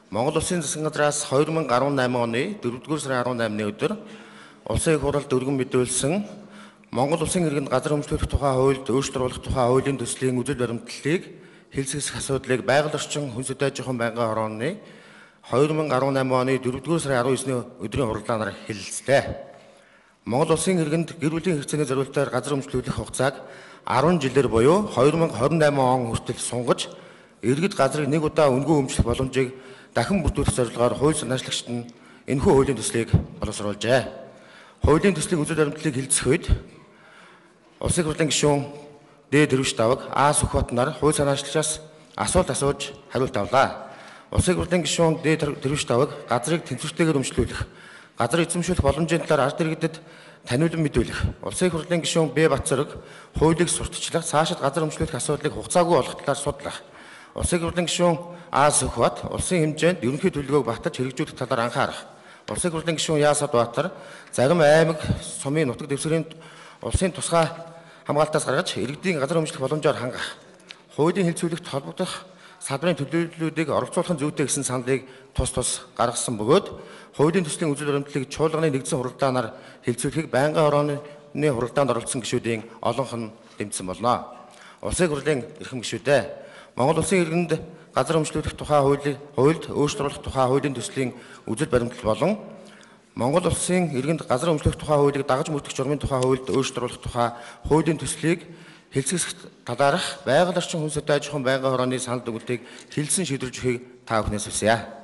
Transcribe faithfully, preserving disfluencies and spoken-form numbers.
Монгол Улсын засгийн газраас two thousand eighteen оны дөрөвдүгээр сарын eighteen-ны өдөр улсын их хурлд өргөн мэдүүлсэн Монгол Улсын иргэнд газар өмчлөх тухай хуульд өөрчлөлт тухай хуулийн төслийн үзэл баримтлалыг хэлцэх асуудлыг байгаль орчин хүн сэдвэж жоохон байнгын хорооны two thousand eighteen оны дөрөвдүгээр сарын nineteen-ны өдрийн хурлаанаар хэлэлцдэг. Монгол Улсын иргэнд гэр бүлийн хэрэгцээний зорилтоор газар өмчлүүлэх хугацааг ten жилээр буюу twenty twenty-eight он хүртэл сунгаж, иргэд газрыг нэг удаа үнгүй өмчлөх боломжийг дахин бүрдүүлэх зорилгоор хууль санаачлагчид нь энэхүү хуулийн төслийг боловсруулжээ. Хуулийн төслийн үзэл баримтлалыг хэлцэх үед Улсын хурлын гишүүн Д. Тэрвэш Даваг А. Сүхбат нар хууль санаачлагчаас асуулт асууж хариулт авлаа. Улсын хурлын гишүүн Д. Тэрвэш Даваг газрыг тэнцвэртэйгээр өмчлүүлэх, газар эзэмшүүлэх боломжийн талаар ард иргэдэд таниулан мэдүүлэх, Улсын хурлын гишүүн Б. Батцэрэг хуулийг сурталчлах, цаашид газар өмчлүүлэх асуудлыг хугацаагүй болох талаар судлах. Улсын хурлын гишүүн А. Сүхбат улсын хэмжээнд ерөнхий төлөвлөгөөг баталж хэрэгжүүлэх талаар анхаарах. Улсын хурлын гишүүн Яасад Баатар зарим аймаг сумын нутаг дэвсгэрийн улсын тусгай хамгаалтаас гаргаж иргэдийн газар өмчлөх боломжоор хангах. Хуулийн хэлцүүлэгт холбогдох салбарын төлөвлөлүүдийг оролцуулах нь зүйтэй гэсэн саналыг тус тус гаргасан бөгөөд хуулийн төслийн үзэл баримтлалыг чуулганы нэгдсэн хуралдаанаар хэлцүүлэхийг байнгын хорооны хуралдаанд оролцсон гишүүдийн олонх нь дэмжсэн болно. Улсын хурлын эрхэм гишүүдээ Монгол Улсын иргэнд газар өмчлүүлэх тухай хуулийг хуульд өөрчлөлт тухай хуулийн төслийн үзэл баримтлал болон Монгол Улсын иргэнд газар өмчлөх тухай хуулийг дагаж мөрдөх журмын тухай хуульд өөрчлөлт тухай хуулийн төслийг хэлцэх талаарх байгаль орчин хүн сэдвээ аж ахуйн байнгын хорооны санал дүгнэлтийг хэлсэн шийдвэрж өгөхийг та бүхнээс хүсье.